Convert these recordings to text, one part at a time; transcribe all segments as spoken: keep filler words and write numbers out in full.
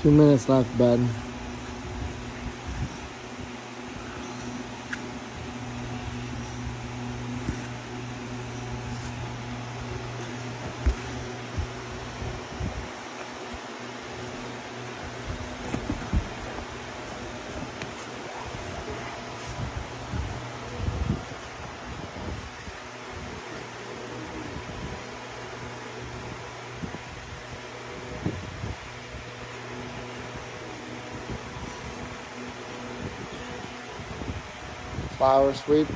Two minutes left, Ben. Flower sweep.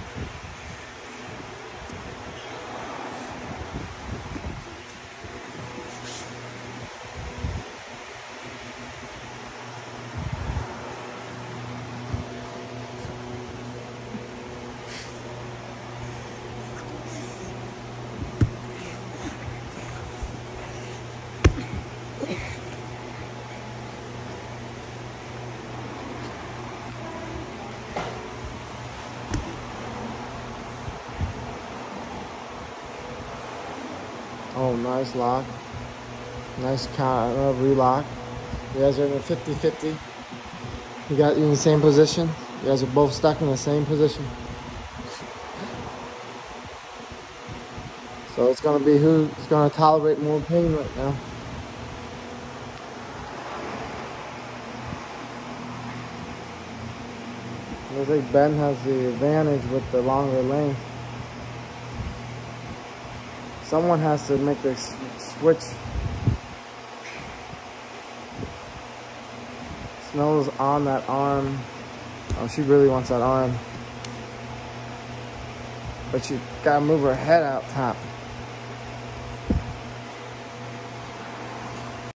Oh, nice lock. Nice count, uh, relock. You guys are in a fifty fifty. You got you in the same position. You guys are both stuck in the same position. So it's going to be who's going to tolerate more pain right now. Looks like Ben has the advantage with the longer length. Someone has to make the switch. Smells on that arm. Oh, she really wants that arm. But she gotta move her head out top.